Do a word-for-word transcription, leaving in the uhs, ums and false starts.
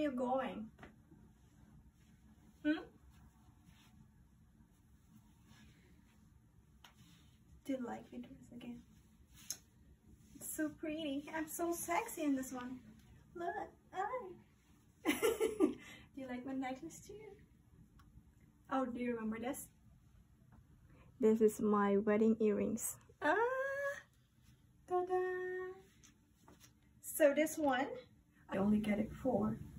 you going? Hmm? Do you like my dress again? It's so pretty. I'm so sexy in this one. Look. Oh. Do you like my necklace too? Oh, do you remember this? This is my wedding earrings. Ah! Ta-da! So this one, I only get it for